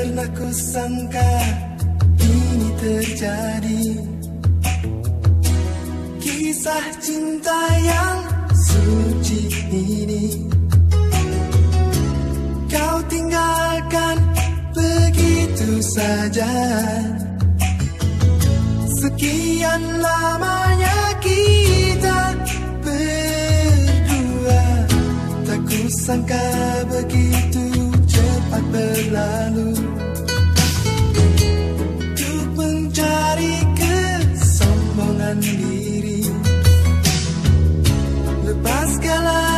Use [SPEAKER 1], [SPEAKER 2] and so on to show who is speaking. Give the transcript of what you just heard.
[SPEAKER 1] pernah kusangka ini terjadi. Kisah cinta yang suci ini kau tinggalkan begitu saja. Sekian lamanya kita berdua, tak kusangka begitu cepat berlalu. Untuk mencari kesombongan diri, lepas segala